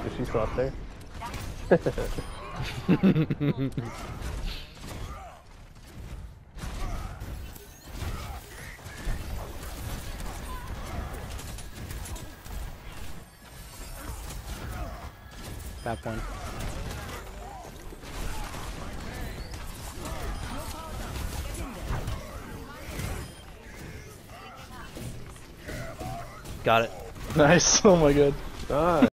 Is she still up there? Back one. Got it. Nice. Oh my god. Ah.